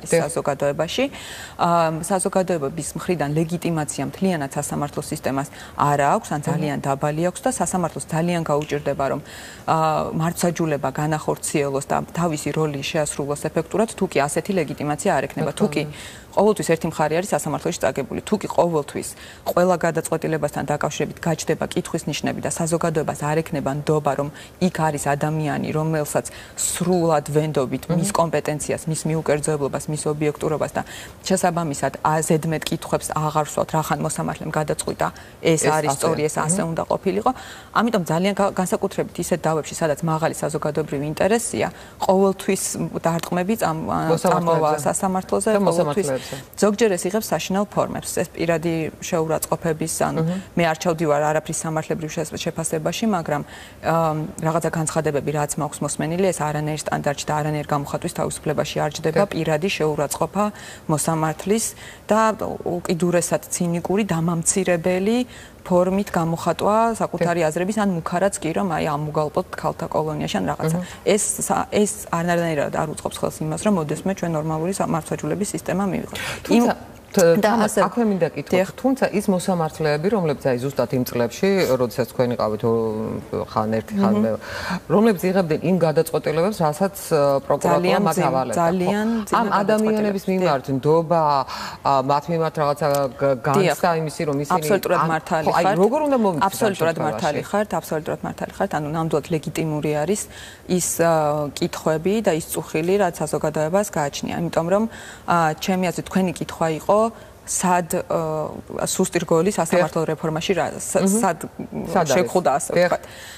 საზოგადოებაში. საზოგადოების მხრიდან ლეგიტიმაცია მთლიანად სასამართლო სისტემას არ აქვს, ან ძალიან დაბალი აქვს და სასამართლოს ძალიან გაუჭირდება, რომ მართლმსაჯულება განახორციელოს და თავისი როლი შეასრულოს ეფექტურად, თუ კი ასეთი ლეგიტიმაცია არ ექნება. თუ კი ყოველთვის ერთი მხარე არის სასამართლოში წაგებული. თუ კი ყოველთვის ყველა გადაწყვეტილებასთან დაკავშირებით გაჩნდება კითხვის ნიშნები და საზოგადოებას არ ექნება ნდობა, რომ იქ არის ადამიანი, რომელსაც სრულად ვენდობით მის კომპეტენციას, მის მიუკერძოებლობას, მის ობიექტურობას და შესაბამისად ზედმეტ კითხვებს აღარ ვსვათ, რახან მოსამართლემ გადაწყვიტა, ეს არის სწორი, ეს ასე უნდა ყოფილიყო. ამიტომ ძალიან განსაკუთრებით ისეთ დავებში, სადაც მაღალი საზოგადოებრივი ინტერესია, ყოველთვის დარტყმები წამოვა სასამართლოზე, ყოველთვის ზოგჯერ ეს იღებს საშინელ ფორმებს. ეს პირადი შეურაცხყოფების, ანუ მე არ ჩავდივარ არაფრის სამართლებრივ შეფასებაში, მაგრამ რაღაცა განცხადებები, რაც მაქვს მოსმენილი, ეს არანაირ სტანდარტში და არანაირ გამოხატვის თავისუფლებაში არ ჯდება პირადი შეურაცხყოფა მოსამართლის და უკიდურესად ცინიკური, დამამცირებელი ფორმით გამოხატვა საკუთარი აზრების, ან მუქარაც კი, რომ აი ამუგალპოთ ქალთა კოლონიაში ან რაღაცა. ეს ეს არანაირად არ უწყობს ხელს იმას, რომ მოდესმე ჩვენ ნორმალური მართლმსაჯულების სისტემა მივიღოთ. და აქვე მინდა კითხოთ, თუმცა ის მოსამართლეები, რომლებიც აი ზუსტად იმ წლებში, როდესაც თქვენ იყავით ხან ერთი ხან მე, რომლებიც იღებდნენ იმ გადაწყვეტილებებს, რასაც პროკურატურა მათ ავალებდა. ამ ადამიანების მიმართ ნდობა, მათ მიმართ რაღაცა განცდა იმისი, რომ ისინი აბსოლუტურად მართალი ხართ. აი როგორ უნდა მოვიქცეთ? აბსოლუტურად მართალი ხართ, აბსოლუტურად მართალი ხართ. ანუ ნამდვილად ლეგიტიმური არის ის კითხვები და ის წუხილი, რაც საზოგადოებას გააჩნია. იმიტომ რომ ჩემი აზრით თქვენი კითხვა იყო სად სუსტი რგოლი სასამართლო რეფორმაში სად შეგხვდა ასე ვთქვათ.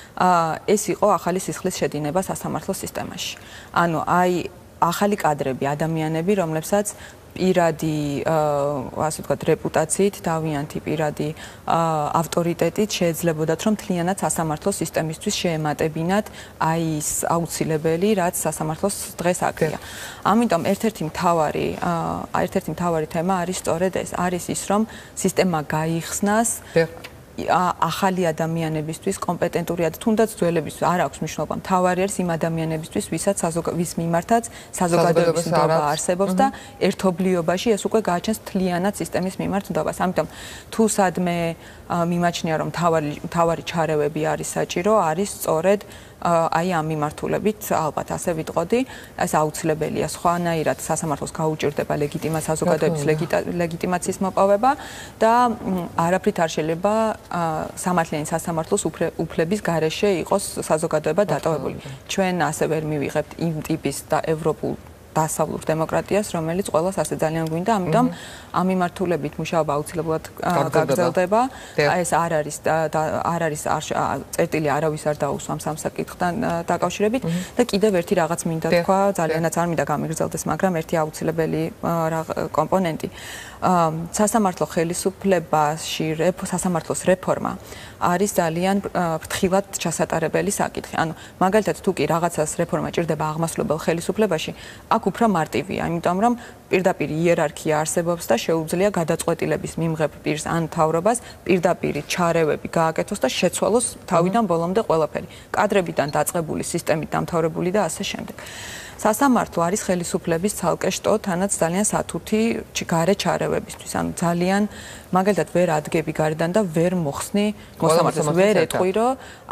ეს იყო ახალი სისხლის შედინება სასამართლო სისტემაში. ანუ აი ახალი კადრები, ადამიანები, რომლებსაც პირადი, ასე ვთქვათ, რეპუტაციით, დავიანთი პირადი ავტორიტეტით შეეძლებოდათ, რომ მთლიანად სასამართლო სისტემისთვის შეემატებინათ აი ის აუცილებელი, რაც სასამართლოს დღეს აქვია. ამიტომ ერთ-ერთი მთავარი, ერთ-ერთი მთავარი თემა არის სწორედ ეს, არის ის, რომ სისტემა გაიხსნას ახალი ადამიანებისთვის, კომპეტენტური ადამიანებისთვის, თუნდაც ძველებისთვის არ აქვს მნიშვნელობა. მთავარი არის იმ ადამიანებისთვის, ვისაც ვის მიმართაც საზოგადოების ნდობა არსებობს და ერთობლიობაში ეს უკვე გააჩენს მთლიანად სისტემის მიმართ ნდობას. ამიტომ თუ სადმე მიმაჩნია, რომ მთავარი მთავარი ჩარევები არის საჭირო, არის სწორედ აი ამ მიმართულებით, ალბათ ასე ვიტყოდი, ეს აუცილებელია. სხვანაირად სასამართლოს გაუჭირდება ლეგიტიმა საზოგადოების ლეგიტიმაციის მოპოვება და არაფრით არ შეიძლება სამართლიანი სასამართლოს უფლების გარეშე იყოს საზოგადოება დატოვებული. ჩვენ ასე ვერ მივიღებთ იმ ტიპის და ევროპულ დასავლურ დემოკრატიას, რომელიც ყველას ასე ძალიან გვინდა, ამიტომ ამ მიმართულებით მუშაობა აუცილებლად გაგრძელდება. ეს არ არის არ არის წერტილი არავის არ დაუსვამს ამ საკითხთან დაკავშირებით და კიდევ ერთი რაღაც მინდა თქვა, ძალიანაც არ მინდა გამიგრძელდეს, მაგრამ ერთი აუცილებელი კომპონენტი. სასამართლო ხელისუფლებაში სასამართლოს რეფორმა არის ძალიან ფრთხილად ჩასატარებელი საკითხი. ანუ მაგალითად თუ კი რაღაცას რეფორმა ჭირდება აღმასრულებელ ხელისუფლებაში, აქ უფრო მარტივია, იმიტომ რომ პირდაპირ იერარქია არსებობს და შეუძლია გადაწყვეტილების მიმღებ პირს ან მთავრობას პირდაპირ ჩარევები გააკეთოს და შეცვალოს თავიდან ბოლომდე ყველაფერი. კადრებიდან დაწყებული, სისტემით დამთავრებული და ასე შემდეგ. სასამართლო არის ხელისუფლების ცალკე შტო, თანაც ძალიან სათუთი გარე ჩარევებისთვის. ანუ ძალიან მაგალითად ვერ ადგები გარედან და ვერ მოხსნი მოსამართლეს, ვერ ეტყვი, რომ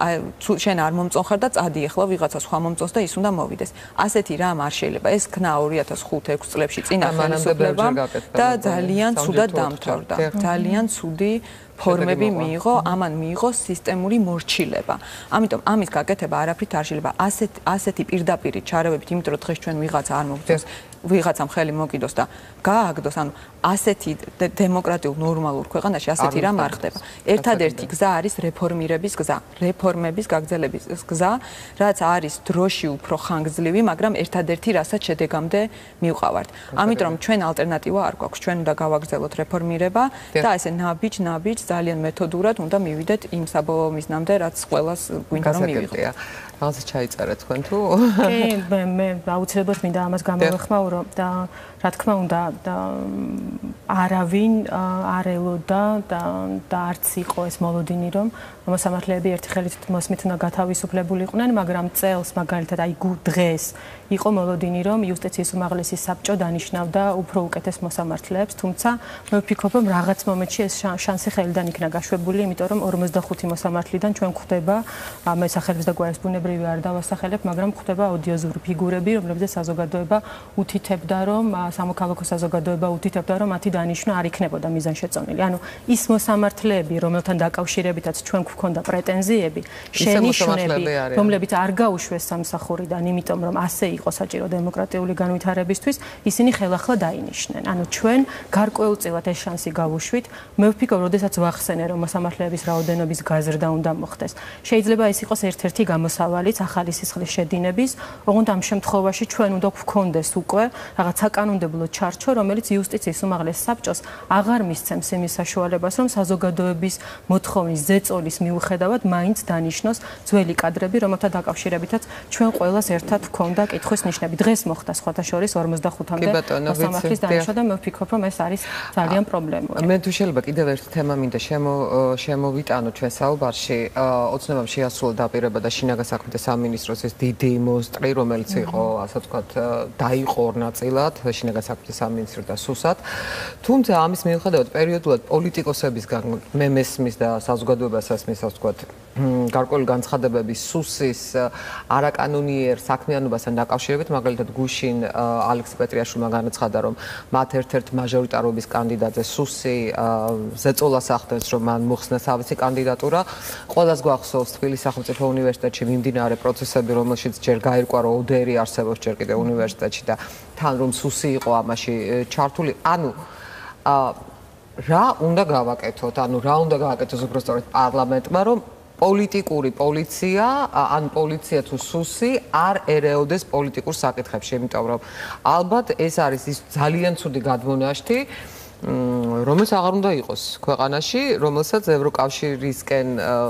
შენ არ მომწონხარ და წადი ახლა ვიღაცა სხვა მომწონს და ის უნდა მოვიდეს. ასეთი რამ არ შეიძლება. ეს ქნა ორი ათას ხუთი ექვსი წლებში წინა ხელისუფლებამ და ძალიან ცუდად დამთავრდა. ძალიან ცუდი ფორმები მიიღო, ამან მიიღო სისტემური მორჩილება. ამიტომ ამის გაკეთება არაფრით არ შეიძლება. ასეთ ასეთი პირდაპირი ჩარევებით, იმიტომ რომ დღეს ჩვენ ვიღაცა არ მოგწონს, ვიღაცამ ხელი მოკიდოს და გააგდოს, ანუ ასეთი დემოკრატიულ ნორმალურ ქვეყანაში ასეთი რამ არ ხდება. ერთადერთი გზა არის რეფორმირების გზა, რეფორმების გაგრძელების გზა, რაც არის დროში უფრო ხანგრძლივი, მაგრამ ერთადერთი, რასაც შედეგამდე მივყავართ. ამიტომ ჩვენ ალტერნატივა არ გვაქვს, ჩვენ უნდა გავაგრძელოთ რეფორმირება და ესე ნაბიჯ-ნაბიჯ ძალიან მეთოდურად უნდა მივიდეთ იმ საბოლოო მიზნამდე, რაც ყველას გვინდა რომ მივიღოთ. რაღაცა ჩაიწერეთ თქვენ თუ? კი, მე მე აუცილებლად მინდა ამას გამოვეხმაურო და რა თქმა უნდა და არავინ არ ელოდა და და არც იყო ეს მოლოდინი, რომ მოსამართლეები ერთი ხელით მოსმით უნდა გათავისუფლებული იყვნენ, მაგრამ წელს მაგალითად აი დღეს იყო მოლოდინი, რომ იუსტიციის უმაღლესი საბჭო დანიშნავდა უფრო უკეთეს მოსამართლეებს, თუმცა მე ვფიქრობ, რომ რაღაც მომენტში ეს შანსი ხელიდან იქნა გაშვებული, იმიტომ რომ ორმოცდახუთი მოსამართლიდან ჩვენ გვხვდება, მე სახელმწიფოს და გვარის ბუნებრივი არ დავასახელებ, მაგრამ გვხვდება აუდიოზური ფიგურები, რომლებზეც საზოგადოება უთითებდა, რომ სამოქალაქო საზოგადოება უთითებდა, რომ მათი დანიშვნა არ იქნებოდა მიზანშეწონილი. ანუ ის მოსამართლეები, რომელთან დაკავშირებითაც ჩვენ გვქონდა პრეტენზიები, შენიშვნები, რომლებიც არ გაუშვეს სამსახურიდან, იმიტომ რომ ასე იყო საჭირო დემოკრატიული განვითარებისთვის, ისინი ხელახლა დაინიშნენ. ანუ ჩვენ გარკვეულწილად ეს შანსი გავუშვით. მე ვფიქრობ, როდესაც ვახსენე, რომ მოსამართლეების რაოდენობის გაზრდა უნდა მოხდეს. შეიძლება ეს იყოს ერთ-ერთი გამოსავალიც ახალი სისხლის შედინების, ოღონდ ამ შემთხვევაში ჩვენ უნდა გვქონდეს უკვე რაღაც საკანონმდებლო ჩარჩო, რომელიც იუსტიციის უმაღლეს საბჭოს აღარ მისცემს იმის საშუალებას, რომ საზოგადოების მოთხოვნის ზეწოლის მიუხედავად მაინც დანიშნოს ძველი კადრები, რომელთა დაკავშირებითაც ჩვენ ყველას ერთად გვქონდა კითხვის ნიშნები. დღეს მოხდა სხვათა შორის ორმოცდახუთამდე მოსამართლის დანიშნა და მე ვფიქრობ, რომ ეს არის ძალიან პრობლემური. მე თუ შეიძლება კიდევ ერთი თემა მინდა შემოვიტანო ჩვენ საუბარში. ოცნებამ შეასრულა დაპირება და შინაგან საქმეთა სამინისტროს ეს დიდი მოსტრი, რომელიც იყო, ასე ვთქვათ, დაიყო ორ ნაწილად, შინაგან საქმეთა სამინისტრო და სუსად. თუმცა ამის მიუხედავად პერიოდულად პოლიტიკოსებისგან მე მესმის და საზოგადოებას ესმის, ასე ვთქვათ, გარკვეული განცხადებების სუსის არაკანონიერ საქმიანობასთან დაკავშირებით, მაგალითად გუშინ ალექსი პეტრიაშვილმა განაცხადა, რომ მათ ერთ-ერთ მაჟორიტარობის კანდიდატზე სუსი ზეწოლას ახდენს, რომ მან მოხსნა თავისი კანდიდატურა. ყველას გვახსოვს თბილისის სახელმწიფო უნივერსიტეტში მიმდინარე პროცესები, რომელშიც ჯერ გაირკვა, რომ ოდერი არსებობს ჯერ კიდევ უნივერსიტეტში და თან რომ სუსი იყო ამაში ჩართული. ანუ რა უნდა გავაკეთოთ? ანუ რა უნდა გავაკეთოს უბრალოდ პარლამენტმა, რომ პოლიტიკური პოლიცია, ან პოლიცია თუ სუსი არ ერეოდეს პოლიტიკურ საკითხებში, იმიტომ რომ ალბათ ეს არის ის ძალიან ცუდი გადმონაშთი, რომელიც აღარ უნდა იყოს ქვეყანაში, რომელსაც ევროკავშირისკენ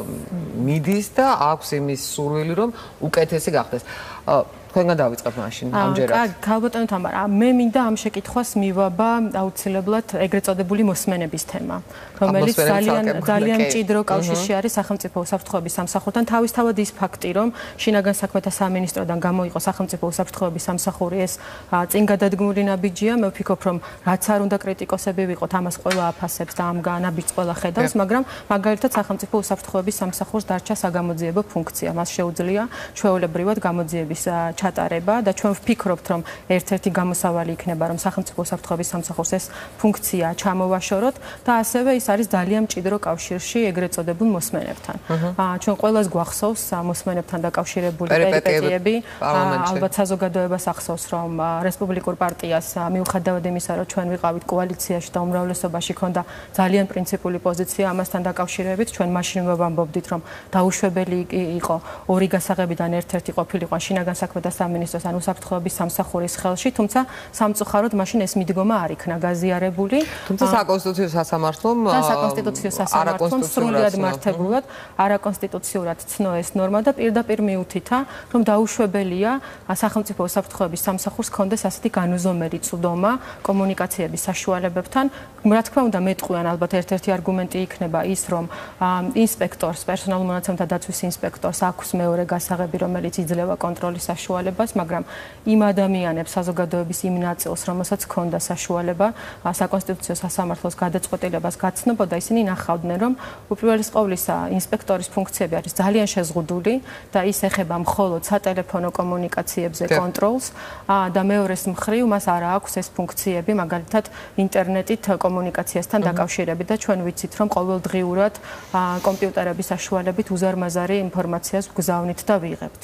მიდის და აქვს იმის სურვილი, რომ უკეთესი გახდეს. თქვენგან დავიწყებ მაშინ ამჯერად. აა, ქალბატონო თამარა, მე მინდა ამ შეკითხვას მივაბა აუცილებლად ეგრეთ წოდებული მოსმენების თემა, რომელიც ძალიან ძალიან მჭიდრო კავშირში არის სახელმწიფო უსაფრთხოების სამსახურთან. თავისთავად ის ფაქტი, რომ შინაგან საქმეთა სამინისტროდან გამოიყო სახელმწიფო უსაფრთხოების სამსახური, ეს წინ გადადგმული ნაბიჯია. მე ვფიქრობ, რომ რაც არ უნდა კრიტიკოსები ვიყოთ, ამას ყველა აფასებს და ამ განაბიჯს ყველა ხედავს, მაგრამ მაგალითად სახელმწიფო უსაფრთხოების სამსახურს დარჩა საგამოძიებო ფუნქცია. მას შეუძლია ჩვეულებრივად გამოძიების ჩატარება და ჩვენ ვფიქრობთ, რომ ერთ-ერთი გამოსავალი იქნება, რომ სახელმწიფო უსაფრთხოების სამსახურს ეს ფუნქცია ჩამოვაშოროთ და ასევე ის არის ძალიან მჭიდრო კავშირში ეგრეთ წოდებულ მოსმენებთან. ჩვენ ყველას გვახსოვს მოსმენებთან დაკავშირებული პერიპეტიები. ალბათ საზოგადოებას ახსოვს, რომ რესპუბლიკურ პარტიას მიუხედავად იმისა, რომ ჩვენ ვიყავით კოალიციაში და უმრავლესობაში ქონდა ძალიან პრინციპული პოზიცია ამასთან დაკავშირებით, ჩვენ მაშინ ვამბობდით, რომ დაუშვებელი იყო ორი გასაღებიდან ერთ-ერთი ყოფილიყო შინაგან საქმეთა სამინისტროს ან უსაფრთხოების სამსახურის ხელში, თუმცა სამწუხაროდ მაშინ ეს მიდგომა არ იქნა გაზიარებული. თუმცა საკონსტიტუციო სასამართლომ და საკონსტიტუციო სასამართლომ სრულიად მართებულად არაკონსტიტუციურად ცნო ეს ნორმა და პირდაპირ მიუთითა, რომ დაუშვებელია სახელმწიფო უსაფრთხოების სამსახურს კონდეს ასეთი განუზომელი წვდომა კომუნიკაციების საშუალებებთან. რა თქმა უნდა, მეტყვიან ალბათ ერთ-ერთი არგუმენტი იქნება ის, რომ ინსპექტორს, პერსონალურ მონაცემთა დაცვის ინსპექტორს აქვს მეორე გასაღები, რომელიც იძლევა კონტროლის საშუალებას, მაგრამ იმ ადამიანებს საზოგადოების იმ ნაწილს, რომელსაც ჰქონდა საშუალება საკონსტიტუციო სასამართლოს გადაწყვეტილებას გაცნობოდა, ისინი ნახავდნენ, რომ უპირველეს ყოვლისა ინსპექტორის ფუნქციები არის ძალიან შეზღუდული და ის ეხება მხოლოდ სატელეფონო კომუნიკაციებზე კონტროლს და მეორეს მხრივ მას არ აქვს ეს ფუნქციები, მაგალითად ინტერნეტით კომუნიკაციასთან დაკავშირებით და ჩვენ ვიცით, რომ ყოველდღიურად კომპიუტერების საშუალებით უზარმაზარი ინფორმაციას გვგზავნით და ვიღებთ.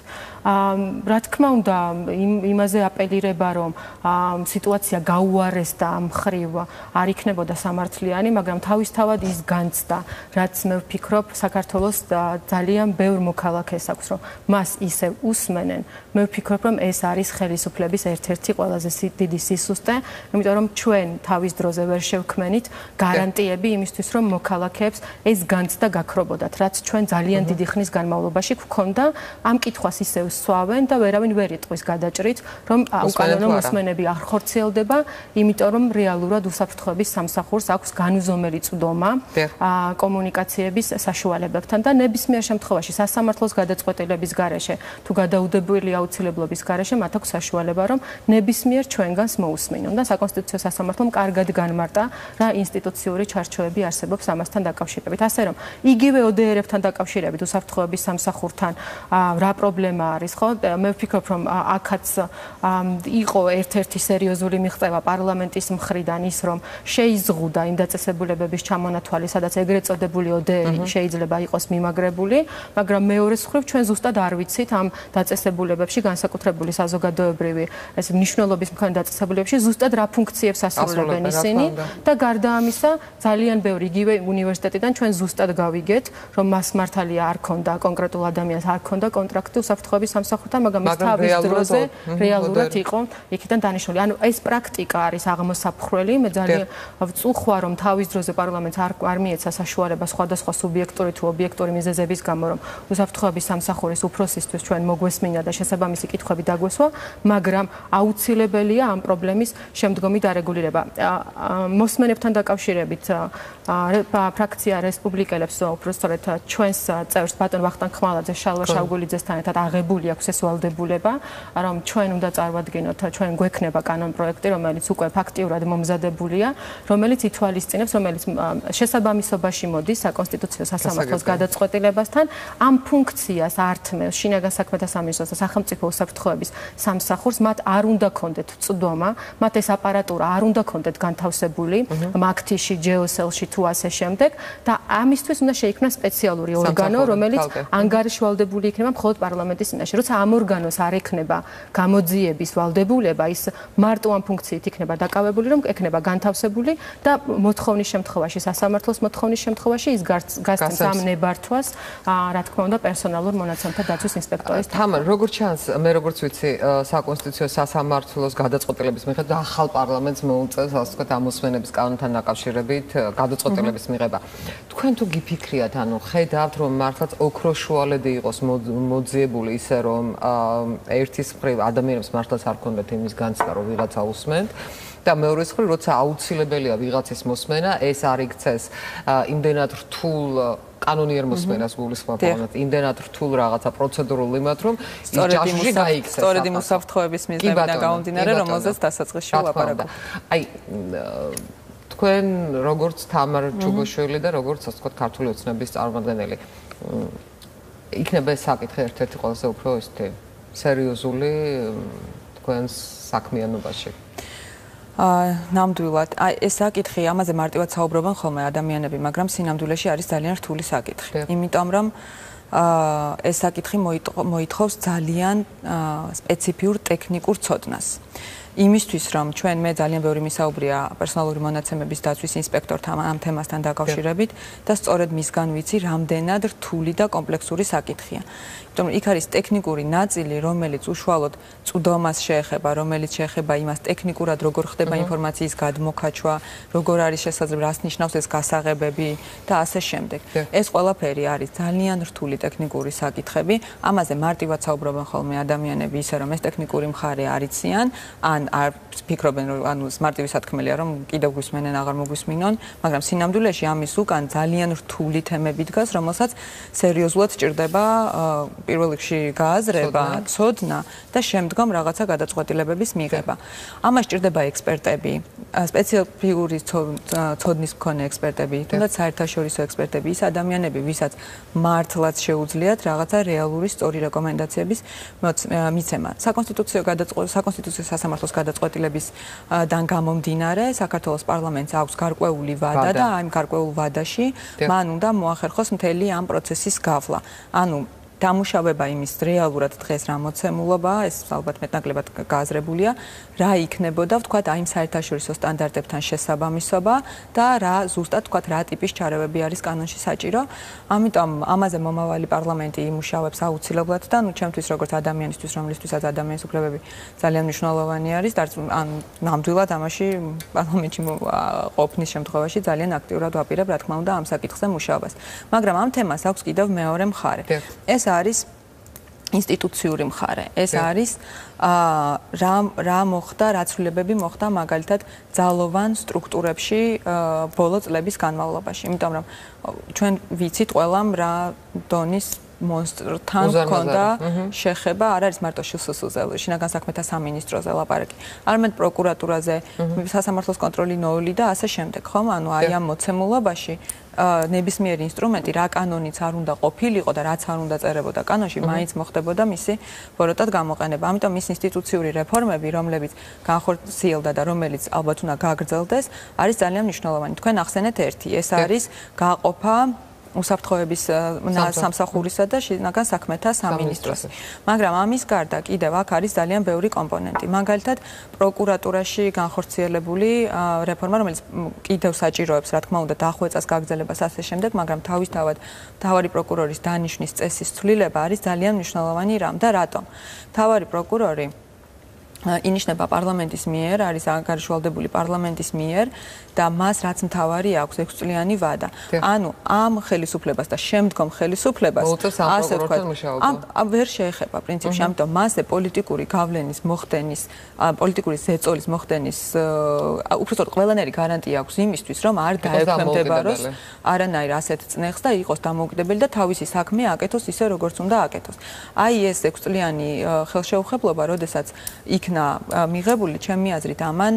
რა თქმა უნდა, იმაზე აპელირება, რომ სიტუაცია გაუარესდა ამ მხრივ არ იქნებოდა სამართლიანი, მაგრამ თავისთავად ის განცდა, რაც მე ვფიქრობ, საქართველოს ძალიან ბევრ მოქალაქეს აქვს, რომ მას ისევ უსმენენ. მე ვფიქრობ, რომ ეს არის ხელისუფლების ერთ-ერთი ყველაზე დიდი სისუსტე, იმიტომ რომ ჩვენ თავის დროზე ვერ შევქმენით გარანტიები იმისთვის, რომ მოქალაქეებს ეს განცდა გაქრობოდათ, რაც ჩვენ ძალიან დიდი ხნის განმავლობაში გვქონდა. ამ კითხვას ისევ სვავენ და ვერავინ არავინ ვერ იტყვის გადაჭრით, რომ უკანონო მოსმენები არ ხორციელდება, იმიტომ რომ რეალურად უსაფრთხოების სამსახურს აქვს განუზომელი წვდომა კომუნიკაციების საშუალებებთან და ნებისმიერ შემთხვევაში სასამართლოს გადაწყვეტილების გარეშე თუ გადაუდებელი აუცილებლობის გარეშე მათ აქვს საშუალება რომ ნებისმიერ ჩვენგანს მოусმინონ და საკონსტიტუციო სასამართლომ კარგად განმარტა რა ინსტიტუციური ჩარჩოები არსებობს ამასთან დაკავშირებით. ასე რომ იგივე O D R-ებთან დაკავშირებით უსაფრთხოების სამსახურთან რა პრობლემა არის, ხო? მე ვფიქრობ რომ აქაც იყო ერთ-ერთი სერიოზული მიღწევა პარლამენტის მხრიდან ის რომ შეიზღუდა იმ დაწესებულებების ჩამონათვალი, სადაც ეგრეთ წოდებული O D R შეიძლება იყოს მიმაგრებული, მაგრამ მეორე მხრივ ჩვენ ზუსტად არ ვიცით ამ დაწესებულებებში განსაკუთრებული საზოგადოებრივი ეს მნიშვნელობის მქონე დაწესებულებებში ზუსტად რა ფუნქციებს ასრულებენ ისინი და გარდა ამისა ძალიან ბევრი იგივე უნივერსიტეტიდან ჩვენ ზუსტად გავიგეთ რომ მას მართალია არ ქონდა კონკრეტულ ადამიანს არ ქონდა კონტრაქტი უსაფრთხოების სამსახურთან, მაგრამ ის თავის დროზე რეალურად იყო იქიდან დანიშნული. ანუ ეს პრაქტიკა არის აღმოსაფხრელი, მე ძალიან ვწუხვა რომ თავის დროზე პარლამენტს არ არ მიეცა საშუალება სხვადასხვა სუბიექტური თუ ობიექტური მიზეზების გამო რომ უსაფრთხოების სამსახურის უფროსისთვის ჩვენ მოგვესმინა და შესაბამისი კითხვები დაგვესვა, მაგრამ აუცილებელია ამ პრობლემის შემდგომი დარეგულირება. მოსმენებთან დაკავშირებით ფრაქცია რესპუბლიკელებს უბრალოდ ჩვენს წევრს ბატონ ვახტანგ ხმალაძე შალვა შავგულიძესთან ერთად აღებული აქვს ეს ვალდებულება, რომ ჩვენ უნდა წარვადგინოთ, ჩვენ გვექნება კანონპროექტი, რომელიც უკვე ფაქტიურად მომზადებულია, რომელიც ითვალისწინებს, რომელიც შესაბამისობაში მოდის საკონსტიტუციო სასამართლოს გადაწყვეტილებასთან, ამ ფუნქციას ართმევს შინაგან საქმეთა სამინისტროს და სახელმწიფო უსაფრთხოების სამსახურს, მათ არ უნდა ქონდეთ წვდომა, მათ ეს აპარატურა არ უნდა ქონდეთ განთავსებული მაგთიში, ჯეოსელში თუ ასე შემდეგ და ამისთვის უნდა შეიქმნას სპეციალური ორგანო, რომელიც ანგარიშვალდებული იქნება მხოლოდ პარლამენტის წინაშე. როცა ამ ორგანოს არ ექნება გამოძიების ვალდებულება, ის მარტო ამ ფუნქციით იქნება დაკავებული, რომ ექნება განთავსებული და მოთხოვნის შემთხვევაში, სასამართლოს მოთხოვნის შემთხვევაში ის გასცემს ამ ნებართვას, რა თქმა უნდა, პერსონალურ მონაცემთა დაცვის ინსპექტორის. თამარ, როგორც ჩანს, მე როგორც ვიცი, საკონსტიტუციო სასამართლოს გადაწყვეტილების მიხედვით ახალ პარლამენტს მოუწევს, ასე ვთქვათ, ამოსმენების კანონთან დაკავშირებით გადაწყვეტილების მიღება. თქვენ თუ გიფიქრიათ, ანუ ხედავთ, რომ მართლაც ოქროშუალედი იყოს მოძიებული ისე, რომ ერთის მხრივ ადამიანებს მართლაც არ ქონდათ იმის განცდა, რომ ვიღაცა უსმენთ და მეორე მხრივ, როცა აუცილებელია ვიღაცის მოსმენა, ეს არ იქცეს იმდენად რთულ კანონიერ მოსმენას გულისხმობ, იმდენად რთულ რაღაცა პროცედურულ იმად, რომ ის ჯაშუში გაიქცეს. სწორედ იმ უსაფრთხოების მიზნებიდან გამომდინარე, რომელზეც დასაწყისში ვლაპარაკობ. აი თქვენ როგორც თამარ ჩუბოშვილი და როგორც ასე ვთქვათ ქართული ოცნების წარმომადგენელი იქნება ეს საკითხი ერთ-ერთი ყველაზე უფრო ისეთი სერიოზული თქვენს საქმიანობაში. ნამდვილად, აი ეს საკითხი, ამაზე მარტივად საუბრობენ ხოლმე ადამიანები, მაგრამ სინამდვილეში არის ძალიან რთული საკითხი. იმიტომ რომ ეს საკითხი მოითხოვს ძალიან სპეციფიურ ტექნიკურ ცოდნას. იმისთვის რომ ჩვენ მე ძალიან ბევრი მისაუბრია პერსონალური მონაცემების დაცვის ინსპექტორთან ამ თემასთან დაკავშირებით და სწორედ მისგან ვიცი რამდენად რთული და კომპლექსური საკითხია. იმიტომ რომ იქ არის ტექნიკური ნაწილი, რომელიც უშუალოდ წვდომას შეეხება, რომელიც შეეხება იმას ტექნიკურად როგორ ხდება ინფორმაციის გადმოქაჩვა, როგორ არის შესაძლებელი, რას ნიშნავს ეს გასაღებები და ასე შემდეგ. ეს ყველაფერი არის ძალიან რთული ტექნიკური საკითხები. ამაზე მარტივად საუბრობენ ხოლმე ადამიანები ისე რომ ეს ტექნიკური მხარე არ იციან, ან არ ფიქრობენ რომ ანუ მარტივი სათქმელია რომ კიდევ გვისმენენ აღარ მოგვისმინონ, მაგრამ სინამდვილეში ამის უკან ძალიან რთული თემები დგას, რომელსაც სერიოზულად სჭირდება პირველ რიგში გააზრება, ცოდნა და შემდგომ რაღაცა გადაწყვეტილებების მიღება. ამას სჭირდება ექსპერტები, სპეციფიკური ცოდნის მქონე ექსპერტები, თუნდაც საერთაშორისო ექსპერტები, ის ადამიანები, ვისაც მართლაც შეუძლიათ რაღაცა რეალური სწორი რეკომენდაციების მიცემა. საკონსტიტუციო საკონსტიტუციო სასამართლოს გადაწყვეტილებისგან გამომდინარე, საქართველოს პარლამენტს აქვს გარკვეული ვადა და ამ გარკვეულ ვადაში მან უნდა მოახერხოს მთელი ამ პროცესის გავლა. ანუ დამუშავება იმის რეალურად დღეს რა მოცემულობაა, ეს ალბათ მეტნაკლებად გააზრებულია, რა იქნებოდა, ვთქვათ, აი იმ საერთაშორისო სტანდარტებთან შესაბამისობა და რა ზუსტად ვთქვათ, რა ტიპის ჩარევები არის კანონში საჭირო. ამიტომ ამაზე მომავალი პარლამენტი იმუშავებს აუცილებლად და ნუ ჩემთვის როგორც ადამიანისთვის, რომლისთვისაც ადამიანის უფლებები ძალიან მნიშვნელოვანი არის, ან ნამდვილად ამაში პარლამენტში ყოფნის შემთხვევაში ძალიან აქტიურად ვაპირებ, რა თქმა უნდა, ამ საკითხზე მუშაობას. მაგრამ ამ თემას აქვს კიდევ მეორე მხარე. ეს არის ინსტიტუციური მხარე. ეს არის რა რა მოხდა, რა ცვლილებები მოხდა მაგალითად ძალოვან სტრუქტურებში ბოლო წლების განმავლობაში. იმიტომ რომ ჩვენ ვიცით ყველამ რა დონის მონსტრთან ჰქონდა შეხება, არ არის მარტო შსს-ზე, შინაგან საქმეთა სამინისტროზე ლაპარაკი, არამედ პროკურატურაზე, სასამართლოს კონტროლი ნოული და ასე შემდეგ, ხომ? ანუ აი ამ მოცემულობაში ნებისმიერი ინსტრუმენტი, რა კანონიც არ უნდა ყოფილიყო და რაც არ უნდა წერებოდა კანონში, მაინც მოხდებოდა მისი ბოროტად გამოყენება. ამიტომ ის ინსტიტუციური რეფორმები, რომლებიც განხორციელდა და რომელიც ალბათ უნდა გაგრძელდეს, არის ძალიან მნიშვნელოვანი. თქვენ ახსენეთ ერთი, ეს არის გაყოფა უსაფრთხოების სამსახურისა და შინაგან საქმეთა სამინისტროს. მაგრამ ამის გარდა კიდევ აქ არის ძალიან ბევრი კომპონენტი. მაგალითად, პროკურატურაში განხორციელებული რეფორმა, რომელიც კიდევ საჭიროებს, რა თქმა უნდა, დახვეწას გაგრძელებას ასე შემდეგ, მაგრამ თავისთავად მთავარი პროკურორის დანიშვნის წესის ცვლილება არის ძალიან მნიშვნელოვანი რამ და რატომ? მთავარი პროკურორი ინიშნება პარლამენტის მიერ, არის ანგარიშვალდებული პარლამენტის მიერ და მას რაც მთავარი აქვს ექვსწლიანი ვადა. ანუ ამ ხელისუფლებას და შემდგომ ხელისუფლებას ასე ვთქვათ, ამ ვერ შეეხება პრინციპში, ამიტომ მასზე პოლიტიკური გავლენის მოხდენის, პოლიტიკური ზეწოლის მოხდენის უბრალოდ ყველანაირი გარანტია აქვს იმისთვის, რომ არ დაექვემდებაროს არანაირ ასეთ წნეხს და იყოს დამოუკიდებელი და თავისი საქმე აკეთოს ისე, როგორც უნდა აკეთოს. აი ეს ექვსწლიანი ხელშეუხებლობა, როდესაც იქ მიღებული ჩემი აზრით ამან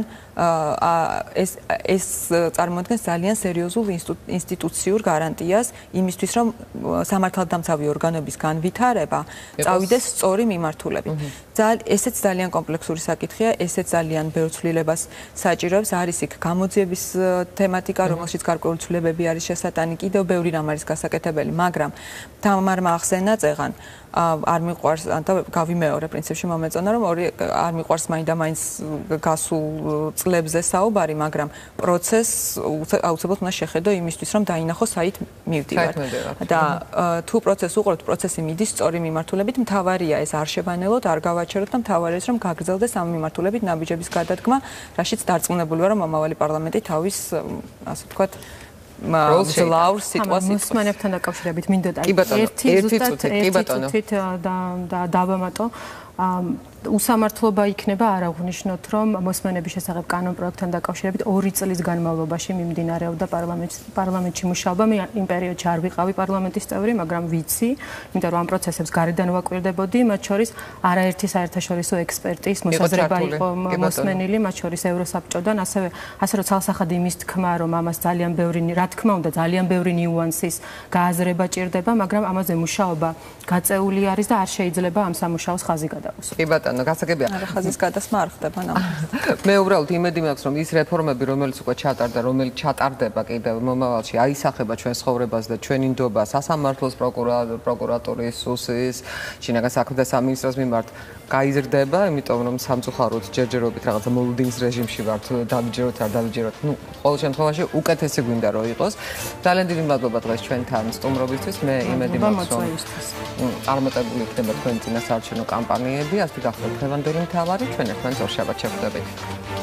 ეს ეს წარმოადგენს ძალიან სერიოზულ ინსტიტუციურ გარანტიას იმისთვის რომ სამართალდამცავი ორგანოების განვითარება წავიდეს სწორი მიმართულებით. ესეც ძალიან კომპლექსური საკითხია, ესეც ძალიან ბევრ ცვლილებას საჭიროებს. არის იქ გამოძიების თემატიკა, რომელშიც გარკვეული ცვლილებები არის შესატანი, კიდევ ბევრი რამ არის გასაკეთებელი, მაგრამ თამარმა ახსენა წეღან არ მიყვარს და გავიმეორე პრინციპში მომეწონა რომ ორი არ მიყვარს მაინდა-მაინც გასულ წლებზე საუბარი, მაგრამ პროცესს აუცილებლად უნდა შეხედო იმისთვის რომ დაინახოს საით მივდივართ. და თუ პროცესს უყურებთ, პროცესი მიდის სწორი მიმართულებით, მთავარია ეს არ შევანელოთ, არ გავაჩეროთ და მთავარია ეს რომ გაგრძელდეს ამ მიმართულებით ნაბიჯების გადადგმა, რაშიც დარწმუნებული ვარ რომ მომავალი პარლამენტი თავის ასე ვთქვათ მძლავრ სიტუაციას მოსმენებთან დაკავშირებით მინდოდა ერთი ზუსტად ერთი წუთით და დავამატო უსამართლობა იქნება არ აღნიშნოთ, რომ მოსმენების შესახებ კანონპროექტთან დაკავშირებით ორი წლის განმავლობაში მიმდინარეობდა პარლამენტში მუშაობა. მე იმ პერიოდში არ ვიყავი პარლამენტის წევრი, მაგრამ ვიცი, იმიტომ რომ ამ პროცესებს გარედან ვაკვირდებოდი, მათ შორის არაერთი საერთაშორისო ექსპერტის მოსაზრება იყო მოსმენილი, მათ შორის ევროსაბჭოდან, ასევე ასე რომ ცალსახად იმის თქმა, რომ ამას ძალიან ბევრი, რა თქმა უნდა, ძალიან ბევრი ნიუანსის გააზრება ჭირდება, მაგრამ ამაზე მუშაობა გაწეული არის და არ შეიძლება ამ სამუშაოს ხაზი გადაუსვას. კი ბატონო, გასაგებია. ხაზის გადასმა არ ხდება ნამდვილად. მე უბრალოდ იმედი მაქვს, რომ ის რეფორმები, რომელიც უკვე ჩატარდა, რომელიც ჩატარდება კიდევ მომავალში, აისახება ჩვენ ცხოვრებას და ჩვენი ნდობა სასამართლოს, პროკურატურის, სუსის, შინაგან საქმეთა სამინისტროს მიმართ გაიზრდება, იმიტომ რომ სამწუხაროდ ჯერჯერობით რაღაცა მოლოდინის რეჟიმში ვართ, დავიჯეროთ, არ დავიჯეროთ. ნუ, ყოველ შემთხვევაში უკეთესი გვინდა რომ იყოს. ძალიან დიდი მადლობა დღეს ჩვენთან სტუმრობისთვის. მე იმედი მაქვს, რომ წარმატებული იქნება თქვენი წინასაარჩევნო კამპანიები, ასე გახდეთ დღევანდელი მთავარი, ჩვენ ერთმანეთს ორშაბათს შევხვდებით.